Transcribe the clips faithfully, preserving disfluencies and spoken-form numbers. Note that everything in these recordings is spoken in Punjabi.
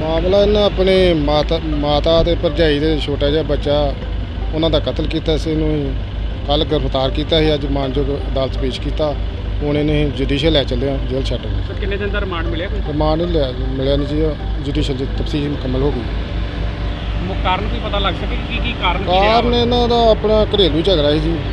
ਮਾਮਲਾ ਇਹਨਾਂ ਆਪਣੇ ਮਾਤਾ ਮਾਤਾ ਤੇ ਭਰਜਾਈ ਦੇ ਛੋਟਾ ਜਿਹਾ ਬੱਚਾ ਉਹਨਾਂ ਦਾ ਕਤਲ ਕੀਤਾ ਸੀ। ਇਹਨੂੰ ਕੱਲ੍ਹ ਗ੍ਰਿਫਤਾਰ ਕੀਤਾ ਸੀ, ਅੱਜ ਮਾਨਯੋਗ ਅਦਾਲਤ ਪੇਸ਼ ਕੀਤਾ। ਹੁਣ ਇਹਨੇ ਜੁਡੀਸ਼ੀਅਲ ਲੈ ਚੱਲਿਆ ਜੇਲ੍ਹ ਛੱਡ ਗਏ। ਸਰ ਕਿੰਨੇ ਦਿਨ ਦਾ ਰਿਮਾਂਡ ਮਿਲਿਆ ਕੋਈ? ਰਿਮਾਂਡ ਨਹੀਂ ਲਿਆ ਮਿਲਿਆ ਨਹੀਂ ਜੀ, ਜੁਡੀਸ਼ੀਅਲ ਦੀ ਤਫਸੀਲ ਮੁਕੰਮਲ ਹੋ ਗਈ। ਮੁੱਖ ਕਾਰਨ ਕੋਈ ਪਤਾ ਲੱਗ ਸਕੇ ਕੀ ਕੀ ਕਾਰਨ ਕੀ ਰਿਹਾ? ਕਾਰਨ ਇਹਨਾਂ ਦਾ ਆਪਣਾ ਘਰੇਲੂ ਝਗੜਾ ਸੀ ਜੀ।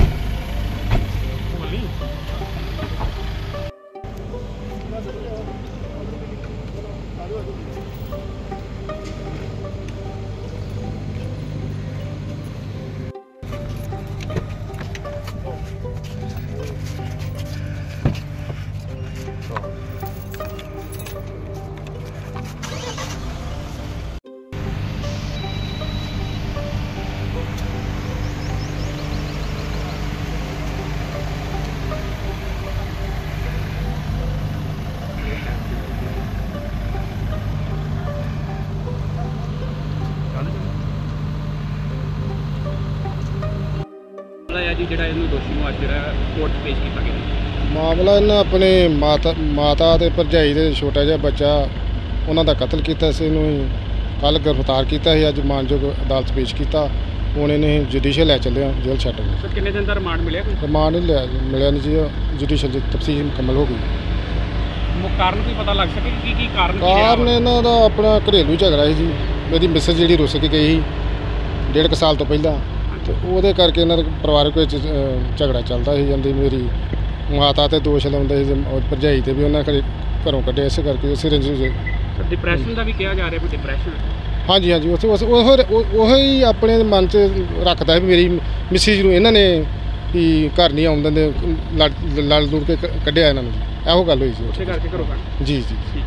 ਜੀ ਜਿਹੜਾ ਇਹਨੂੰ ਦੋਸ਼ੀ ਨੂੰ ਅੱਜ ਜਿਹੜਾ ਕੋਰਟ 'ਚ ਪੇਸ਼ ਕੀਤਾ ਗਿਆ। ਮਾਮਲਾ ਇਹਨਾਂ ਆਪਣੇ ਮਾਤਾ ਮਾਤਾ ਤੇ ਭਰਜਾਈ ਦੇ ਛੋਟਾ ਜਿਹਾ ਬੱਚਾ ਉਹਨਾਂ ਦਾ ਕਤਲ ਕੀਤਾ ਸੀ। ਇਹਨੂੰ ਕੱਲ੍ਹ ਗ੍ਰਿਫਤਾਰ ਕੀਤਾ ਸੀ, ਅੱਜ ਮਾਨਯੋਗ ਅਦਾਲਤ ਪੇਸ਼ ਕੀਤਾ। ਹੁਣ ਇਹਨੇ ਜੁਡੀਸ਼ੀਅਲ ਲੈ ਚੱਲਿਆ ਜੇਲ੍ਹ ਛੱਡ ਗਏ। ਸਰ ਕਿੰਨੇ ਦਿਨ ਦਾ ਰਿਮਾਂਡ ਮਿਲਿਆ ਕੋਈ? ਰਿਮਾਂਡ ਨਹੀਂ ਲਿਆ ਮਿਲਿਆ ਨਹੀਂ ਜੀ, ਜੁਡੀਸ਼ੀਅਲ ਦੀ ਤਫਸੀਲ ਮੁਕੰਮਲ ਹੋ ਗਈ। ਮੁੱਖ ਕਾਰਨ ਕੋਈ ਪਤਾ ਲੱਗ ਸਕੇ ਕੀ ਕੀ ਕਾਰਨ ਕੀ ਰਿਹਾ? ਕਾਰਨ ਇਹਨਾਂ ਦਾ ਆਪਣਾ ਘਰੇਲੂ ਝਗੜਾ ਸੀ ਜੀ। ਮੇਰੀ ਮਿਸਰ ਜਿਹੜੀ ਰੁੱਸ ਕੇ ਗਈ ਸੀ ਡੇਢ ਕੁ ਸਾਲ ਤੋਂ ਪਹਿਲਾਂ, ਤੇ ਉਹਦੇ ਕਰਕੇ ਇਹਨਾਂ ਦੇ ਪਰਿਵਾਰਕ ਵਿੱਚ ਝਗੜਾ ਚੱਲਦਾ ਸੀ। ਜਾਂਦੀ ਮੇਰੀ ਮਾਤਾ ਤੇ ਦੋਸ਼ ਲਾਉਂਦੇ ਸੀ, ਭਰਜਾਈ ਤੇ ਵੀ ਉਹਨਾਂ ਘਰੇ ਘਰੋਂ ਕੱਢਿਆ, ਇਸੇ ਕਰਕੇ ਉਸੇ ਰੰਜਿਸ਼। ਡਿਪਰੈਸ਼ਨ ਦਾ ਵੀ ਕਿਹਾ ਜਾ ਰਿਹਾ, ਕੋਈ ਡਿਪਰੈਸ਼ਨ? ਹਾਂਜੀ ਹਾਂਜੀ ਉਸ ਉਸ ਉਹ ਹੀ ਆਪਣੇ ਮਨ 'ਚ ਰੱਖਦਾ ਵੀ ਮੇਰੀ ਮਿਸਿਜ ਨੂੰ ਇਹਨਾਂ ਨੇ ਵੀ ਘਰ ਨਹੀਂ ਆਉਣ ਦਿੰਦੇ, ਲੜ ਲੜ ਲੁੜ ਕੇ ਕੱਢਿਆ ਇਹਨਾਂ ਨੂੰ। ਇਹੋ ਗੱਲ ਹੋਈ ਸੀ ਉਸੇ ਕਰਕੇ ਘਰੋਂ ਕੱਢ। ਜੀ ਜੀ।